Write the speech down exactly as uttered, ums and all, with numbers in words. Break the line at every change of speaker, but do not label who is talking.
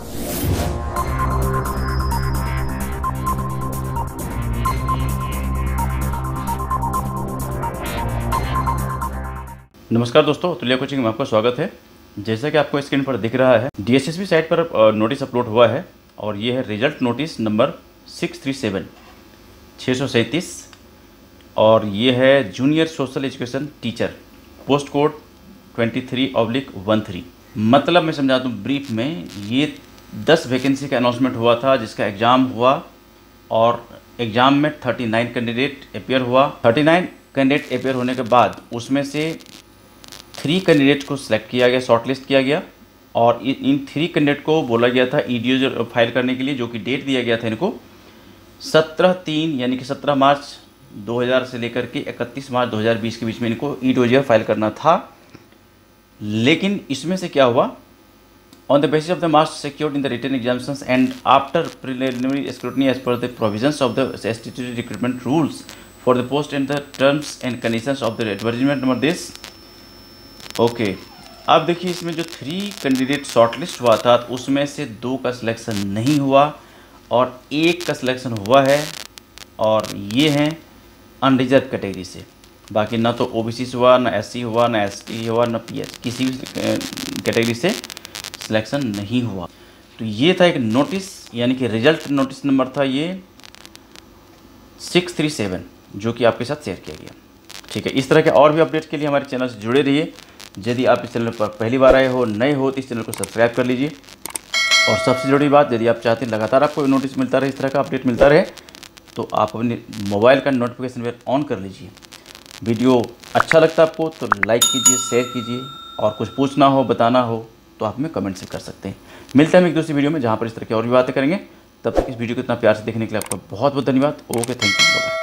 नमस्कार दोस्तों, तुल्या कोचिंग में आपका स्वागत है। जैसा कि आपको स्क्रीन पर दिख रहा है, डीएसएसबी साइट पर नोटिस अपलोड हुआ है और ये है result notice number six three seven छः सौ सैंतीस और ये है junior social education teacher, post code twenty three oblique one three. मतलब मैं समझा दूँ ब्रीफ में, ये दस वैकेंसी का अनाउंसमेंट हुआ था जिसका एग्ज़ाम हुआ और एग्ज़ाम में थर्टी नाइन कैंडिडेट अपेयर हुआ। थर्टी नाइन कैंडिडेट अपेयर होने के बाद उसमें से थ्री कैंडिडेट को सिलेक्ट किया गया, शॉर्टलिस्ट किया गया और इन थ्री कैंडिडेट को बोला गया था ईडीओ फाइल करने के लिए, जो कि डेट दिया गया था इनको सत्रह तीन यानी कि सत्रह मार्च दो हज़ार से लेकर के इकतीस मार्च दो हज़ार बीस के बीच में इनको ईडीओ फाइल करना था। लेकिन इसमें से क्या हुआ, on the basis of the marks secured in the written examinations and after preliminary scrutiny as per the provisions of the statutory recruitment rules for the post and the terms and conditions of the advertisement number this. Okay okay. अब देखिए, इसमें जो three candidate shortlist हुआ था उसमें से दो का सिलेक्शन नहीं हुआ और एक का सिलेक्शन हुआ है और ये हैं अनरिजर्व कैटेगरी से। बाकी ना तो ओबीसी से हुआ, ना एससी हुआ, ना एसटी हुआ, ना पीएच, किसी भी कैटेगरी से सिलेक्शन नहीं हुआ। तो ये था एक नोटिस, यानी कि रिजल्ट नोटिस नंबर था ये सिक्स थ्री सेवन, जो कि आपके साथ शेयर किया गया। ठीक है, इस तरह के और भी अपडेट के लिए हमारे चैनल से जुड़े रहिए। यदि आप इस चैनल पर पहली बार आए हो, नए हो, तो इस चैनल को सब्सक्राइब कर लीजिए। और सबसे जरूरी बात, यदि आप चाहते हैं लगातार आपको नोटिस मिलता रहे, इस तरह का अपडेट मिलता रहे, तो आप अपने मोबाइल का नोटिफिकेशन बेल ऑन कर लीजिए। वीडियो अच्छा लगता है आपको तो लाइक कीजिए, शेयर कीजिए और कुछ पूछना हो, बताना हो तो आप हमें कमेंट से कर सकते हैं। मिलते हैं हम एक दूसरी वीडियो में, जहाँ पर इस तरह की और भी बातें करेंगे। तब तक इस वीडियो को इतना प्यार से देखने के लिए आपका बहुत बहुत धन्यवाद। Okay, thank you.